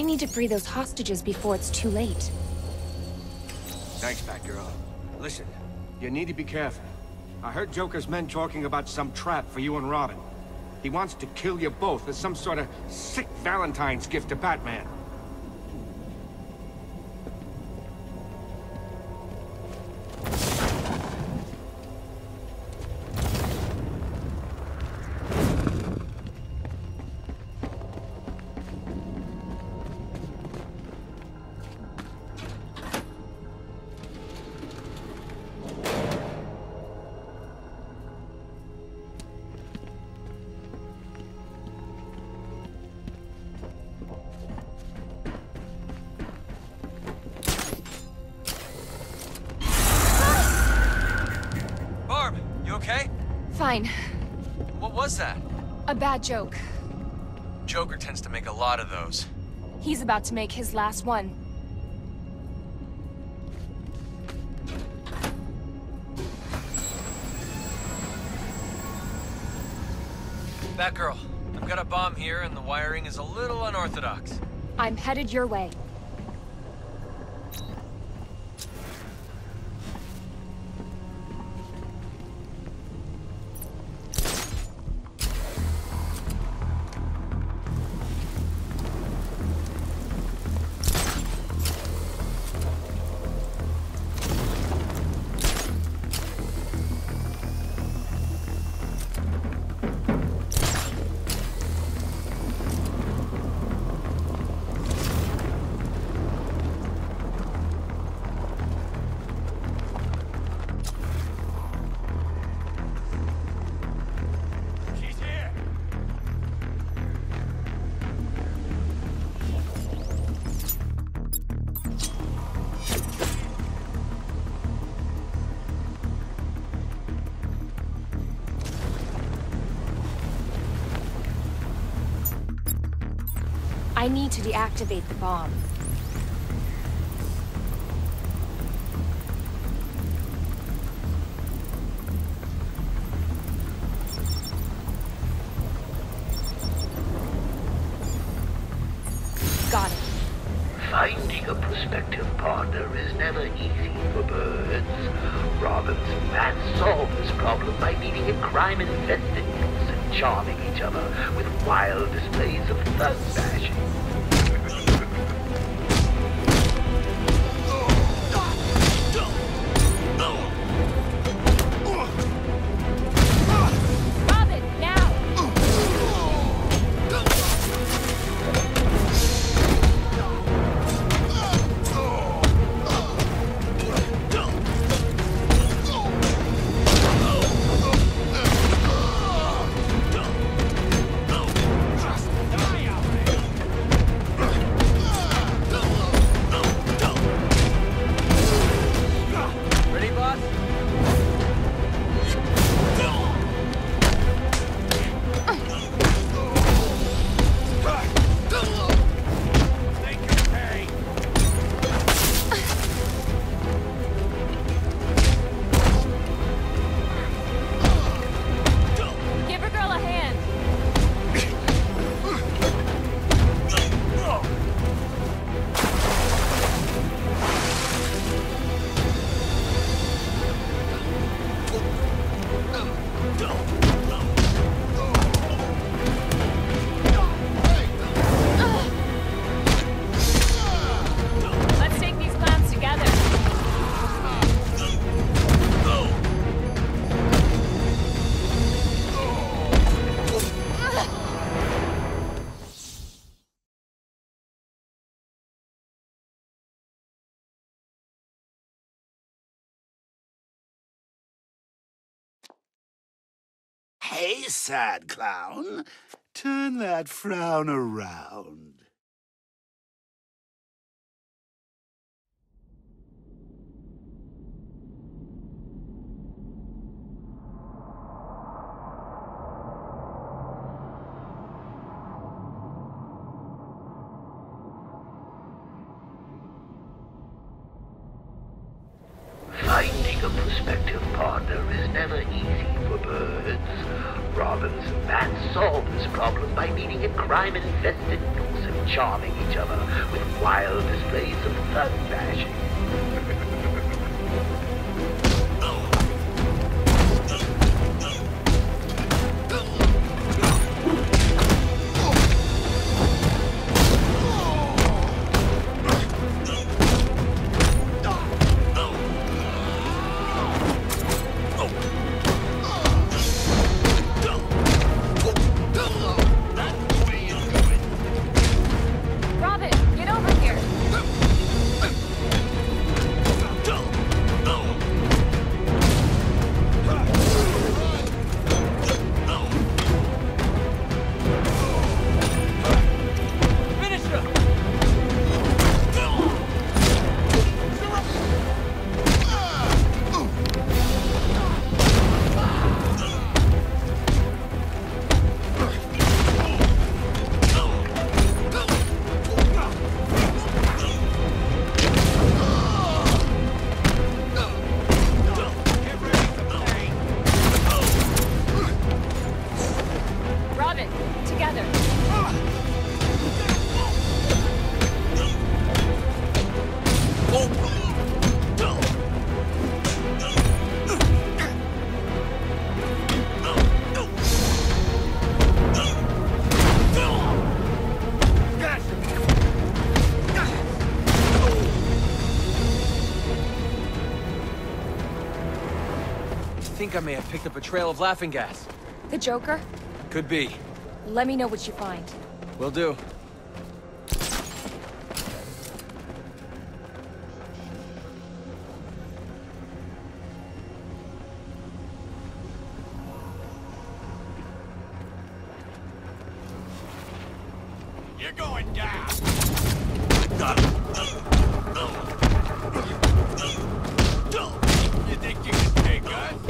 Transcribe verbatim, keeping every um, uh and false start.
need to free those hostages before it's too late. Thanks, Batgirl. Listen, you need to be careful. I heard Joker's men talking about some trap for you and Robin. He wants to kill you both as some sort of sick Valentine's gift to Batman. Okay? Fine. What was that? A bad joke. Joker tends to make a lot of those. He's about to make his last one. Batgirl, I've got a bomb here and the wiring is a little unorthodox. I'm headed your way. I need to deactivate the bomb. Got it. Finding a prospective partner is never easy for birds. Robin's man solved this problem by meeting in crime-infested nooks and charming each other with wild displays of thug bashing. Hey, sad clown. Turn that frown around. Finding a prospective partner is never easy for birds. Robin's man solved this problem by meeting in crime-infested nooks and charming each other with wild displays of thug bashing. Robin, get over here! Finish him! Robin, together! I think I may have picked up a trail of laughing gas. The Joker? Could be. Let me know what you find. Will do. You're going down. You think you can take us?